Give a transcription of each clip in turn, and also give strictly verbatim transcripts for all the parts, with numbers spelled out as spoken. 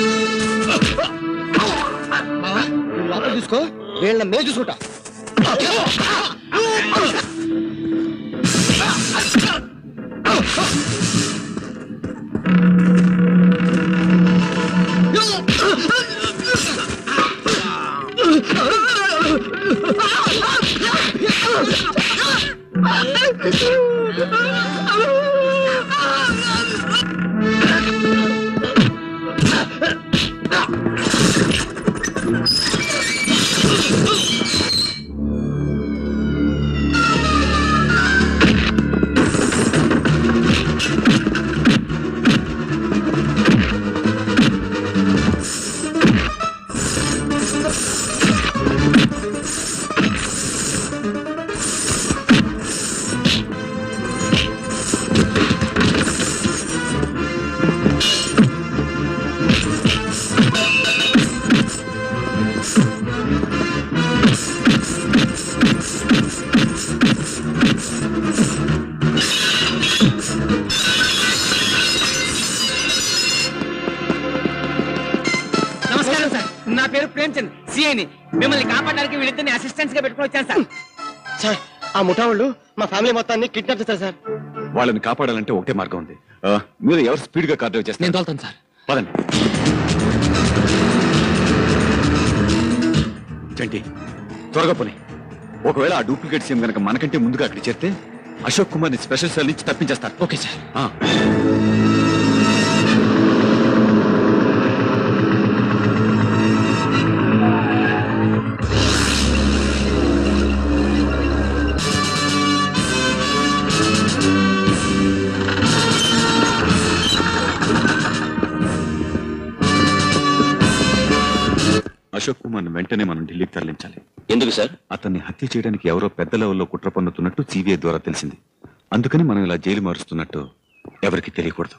లోపల తీసుకో, వీళ్ళ మే చూసుకుంటా. నా పేరు ప్రేమ్చంద్, సిఐని. మిమ్మల్ని కాపాడడానికి వీళ్ళిద్దరిని అసిస్టెంట్స్ గా పెట్టుకుని వచ్చాను సార్. సార్, ఆ ముఠా వాళ్ళు మా ఫ్యామిలీ మొత్తాన్ని కిడ్నాప్ చేస్తారు సార్. వాళ్ళని కాపాడాలంటే ఒకటే మార్గం ఉంది. మీరు ఎవరు స్పీడ్ గా కార్ డ్రైవ్ చేస్తారు? నేను తోలుతాను సార్. పదండి. చంటి, త్వరగా పోనీ. ఒకవేళ ఆ డూప్లికేట్ సీఎం కనుక మనకంటే ముందుగా అక్కడ చేస్తే అశోక్ కుమార్ ని స్పెషల్ సెల్ నుంచి తప్పించేస్తారు. Okay sir. అశోక్ కుమార్ ని వెంటనే మనం ఢిల్లీకి తరలించాలి. ఎందుకు సార్? అతన్ని హత్య చేయడానికి ఎవరో పెద్ద లెవెల్లో కుట్ర పన్నుతున్నట్టు సిబిఐ ద్వారా తెలిసింది. అందుకని మనం ఇలా జైలు మారుస్తున్నట్టు ఎవరికి తెలియకూడదు.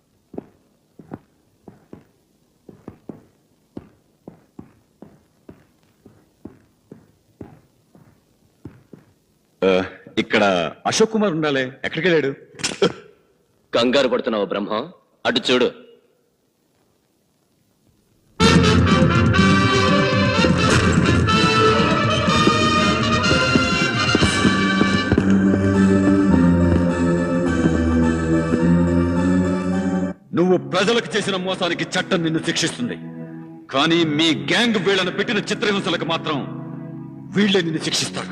ఇక్కడ అశోక్ కుమార్ ఉండాలి. ఎక్కడికి వెళ్ళాడు? కంగారు పడుతున్నావు బ్రహ్మ? అటు చూడు. నువ్వు ప్రజలకు చేసిన మోసానికి చట్టం నిన్ను శిక్షిస్తుంది. కానీ మీ గ్యాంగ్ వీళ్లను పెట్టిన చిత్రహింసలకు మాత్రం వీళ్లే నిన్ను శిక్షిస్తారు.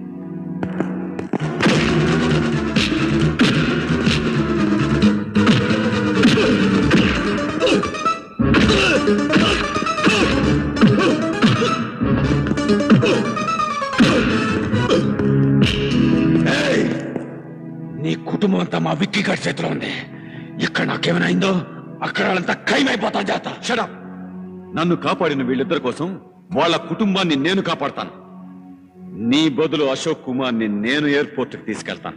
నీ కుటుంబం అంతా మా విక్కీ గారి చేతిలో ఉంది. ఇక్కడ నాకేమైనా అయిందో అక్కడ వాళ్ళంతా ఖైమైపోతాను. చేత షడప్. నన్ను కాపాడిన వీళ్ళిద్దరి కోసం వాళ్ళ కుటుంబాన్ని నేను కాపాడతాను. నీ బదులు అశోక్ కుమార్ ని నేను ఎయిర్పోర్ట్ కి తీసుకెళ్తాను.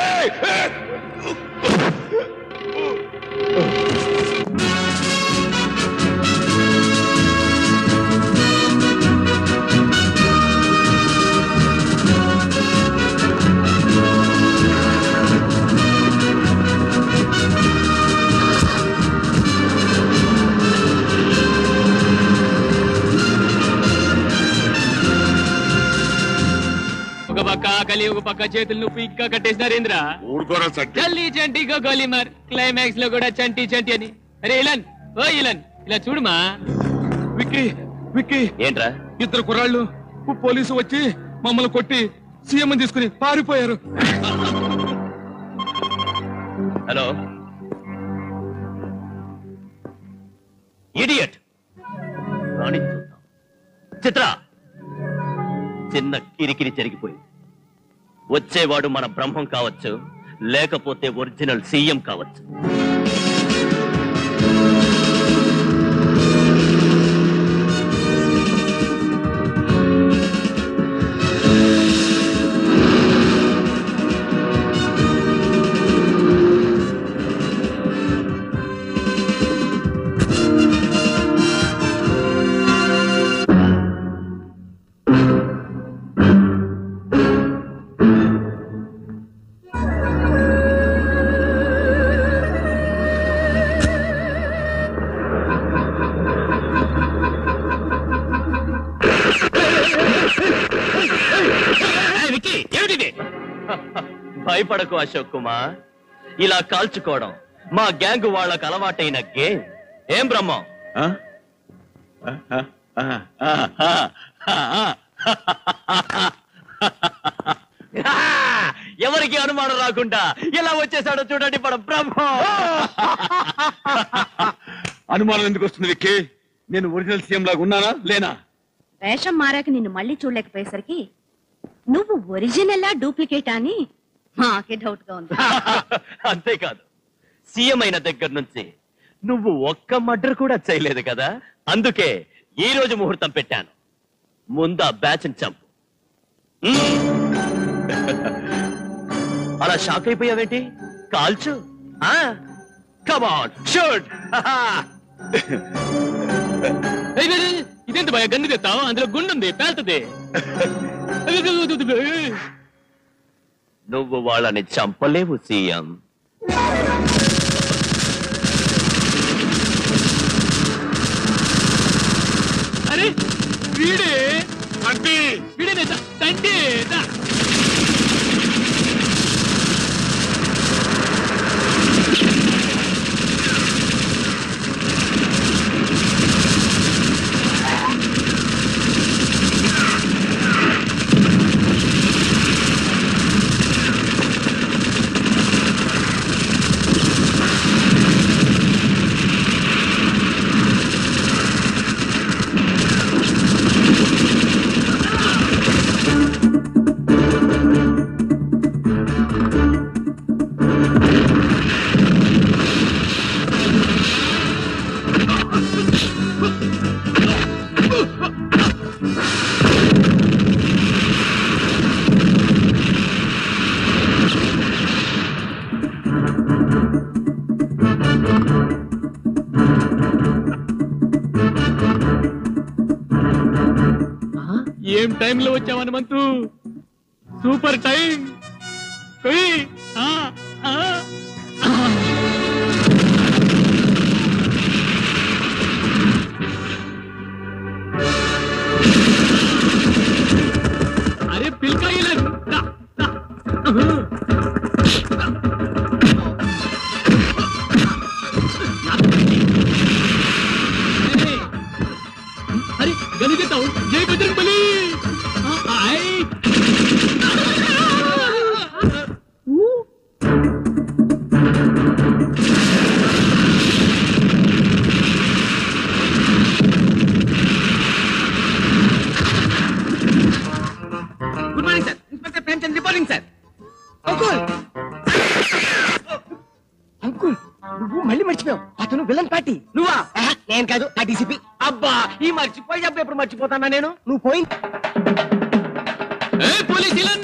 ఒక పక్క ఆకలి, ఒక పక్క చేతులు నొప్పి ఇంకా కట్టేసినారేంద్ర. చల్లి చంటిగా గోలీ మార్. క్లైమాక్స్ లో కూడా చంటి చంటి అని. అరే ఇలన్, ఓ ఇలన్, ఇలా చూడుమా. విక్కీ, విక్కీ, ఏంట్రా? ఇద్దరు కుర్రాళ్ళు పోలీసు వచ్చి మమ్మల్ని కొట్టి సీఎం తీసుకుని పారిపోయారు. Hello idiot. చిత్ర, చిన్న కిరికిరి జరిగిపోయింది. వచ్చేవాడు మన బ్రహ్మం కావచ్చు, లేకపోతే ఒరిజినల్ సీఎం కావచ్చు. భయపడకు అశోక్ కుమార్, ఇలా కాల్చుకోవడం మా గ్యాంగ్ వాళ్ళకు అలవాటైన గేమ్. ఏం బ్రహ్మం? ఎవరికి అనుమానం రాకుండా ఎలా వచ్చేసాడో చూడండి మన బ్రహ్మం. అనుమానం ఎందుకు వస్తుంది విక్కీ? నేను ఒరిజినల్ సీఎం లాగా ఉన్నానా లేనా? వేషం మారాక నిన్ను మళ్ళీ చూడలేకపోయేసరికి నువ్వు ఒరిజినల్ డూప్లికేట్ అని మాకే డౌట్ గా ఉంది. అంతేకాదు, సీఎం అయిన దగ్గర నుంచి నువ్వు ఒక్క మర్డర్ కూడా చేయలేదు కదా, అందుకే ఈ రోజు ముహూర్తం పెట్టాను. ముందా బ్యాచ్ చంపు. అలా షాక్ అయిపోయావేంటి? కాల్చు. Come on shoot. ఇదేంటి భయ గన్ను తెస్తావు? అందులో గుండుంది, పేల్తుంది. నువ్వు వాళ్ళని చంపలేవు సీఎం. అరే వీడే వీడే తండ్రి. ఏం టైంలో వచ్చావు హనుమంతు? Super time. అరే పిల్కాయ అరే గనిగతావు. జై Bajrangbali. Good morning sir. Inspector Premchand reporting sir. Uncle uncle నువ్వు మళ్ళీ మర్చిపోయావు. అతను విలన్ పార్టీ. నువ్వా? నేను కాదు, ఆ డీసీపీ. అబ్బా ఈ మర్చిపోయి చెప్పు. ఎప్పుడు మర్చిపోతానా నేను? నువ్వు పోయి పోలీస్ విలన్.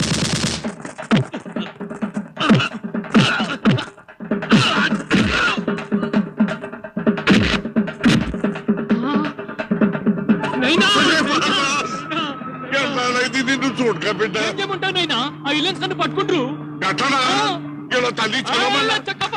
నిన్ను చూడక బిడ్డ ఏమంటానైనా ఆ విలన్స్ నన్ను పట్టుకుంటారు. గట్టనా ఇలా తల్లి చదవమల్లా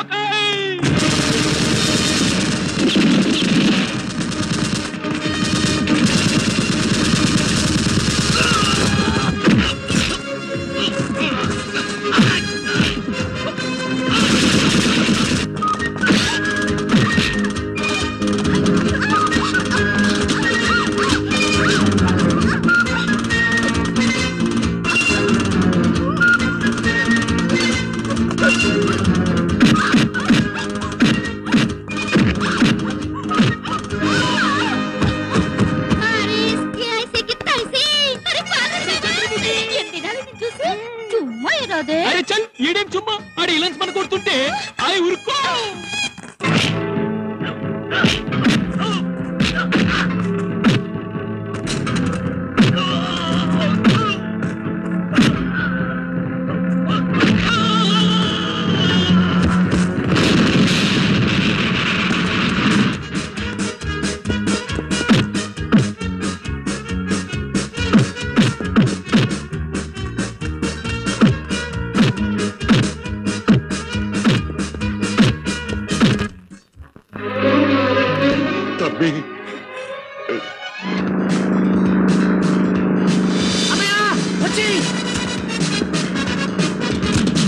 అరే చల్ ఈడేం చుమ్మా. ఆడ విలన్స్ మన కొడుతుంటే అవి ఉరుకో. వచ్చి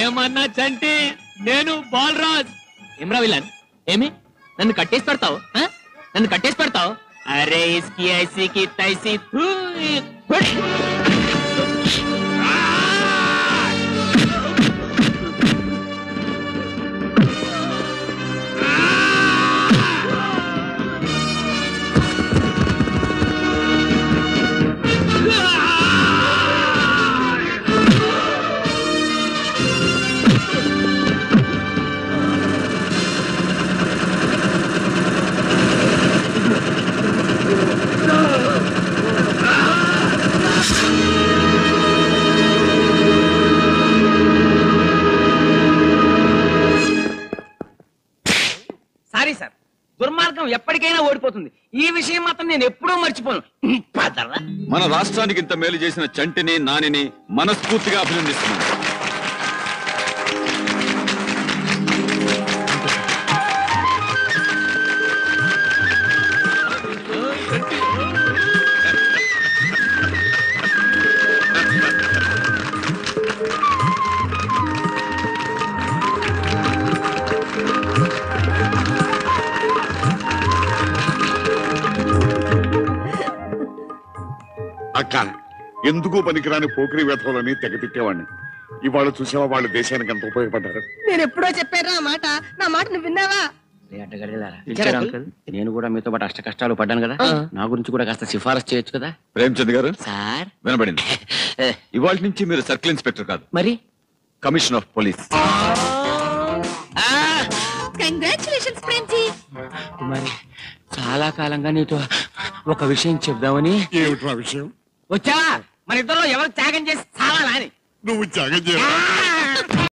ఏమన్నా చంటి నేను బాలరాజ్ ఏమ్రా విలన్ ఏమి నన్ను కట్టేసి పెడతావు ఆ? నన్ను కట్టేసి పెడతావు అరే ఇస్కి ఐసీకి తైసి థూ, ఫుట్. సారీ సార్, దుర్మార్గం ఎప్పటికైనా ఓడిపోతుంది. ఈ విషయం మాత్రం నేను ఎప్పుడూ మర్చిపోను. పదరా. మన రాష్ట్రానికి ఇంత మేలు చేసిన చంటిని నానిని మనస్ఫూర్తిగా అభినందిస్తున్నాను. అక్క, ఎందుకు పనికిరాని పోకిరి వ్యథలని తెగ తిట్టేవాడిని. ఇవాళ చూసావా వాళ్ళ దేశానికి ఎంత ఉపయోగపడ్డారు. నేను ఎప్పుడో చెప్పారా ఆ మాట, నా మాట నువ్వు విన్నావా? నేను కూడా మీతో పాటు అష్ట కష్టాలు పడ్డాను కదా, నా గురించి కూడా కాస్త సిఫారసు చేయొచ్చు కదా. ప్రేమచంద్ గారు సార్ వినబడింది. ఇవాళ నుంచి మీరు సర్కిల్ ఇన్స్పెక్టర్ కాదు, మరి commissioner of police. Congratulations Premji. మరి చాలా కాలంగా నీతో ఒక విషయం చెప్దామని ఏమిట్రా విషయం? వచ్చావా? మన ఇద్దరు ఎవరు త్యాగం చేసి చావాలా అని. నువ్వు త్యాగం చేయాలి.